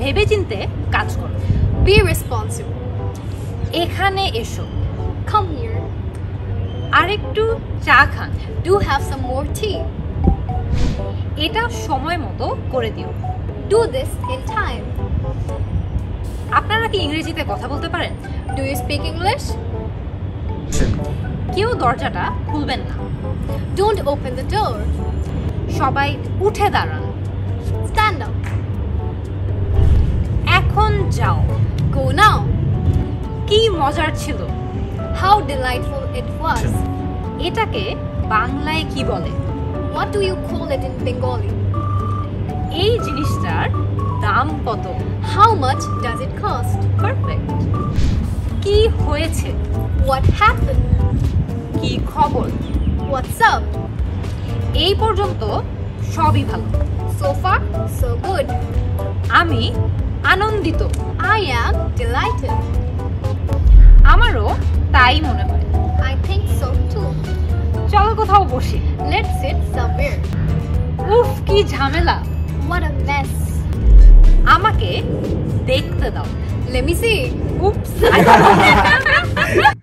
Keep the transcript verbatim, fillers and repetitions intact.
ভেবেচিন্তে কাজ করো। Be responsible. এখানে এসো। Come here. আরেকটু চা খান। Do have some more tea. এটা সময় মতো করে দিও। Do this in time. আপনারা কি ইংরেজিতে কথা বলতে পারেন? Do you speak English? কেউ দরজাটা খুলবেন না। Don't open the door. সবাই উঠে দাঁড়ান। Stand up. এখন যাও। Go now. কি মজার ছিল। How delightful it was. এটাকে বাংলায় কি বলে? What do you call it in Bengali? এই জিনিসটার দাম কত? How much does it cost? Perfect. কি হয়েছে? What happened? কি খবর? What's up? এই পর্যন্ত সবই ভালো। So far, so good. আমি আনন্দিত। I am delighted. আমারও তাই মনে হয়। I think so too. চলো কোথাও বসি। Let's sit somewhere. উফ কি ঝামেলা। What a mess. আমাকে দেখতে দাও। Let me see. Oops.